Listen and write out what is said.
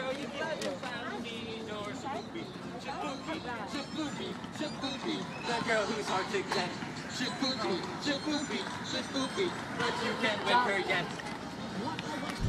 girl you never found me, nor Shabuki, Shabuki, Shabuki, Shabuki, the girl who's hard to get. Shabuki, Shabuki, Shabuki, but you can't win her yet.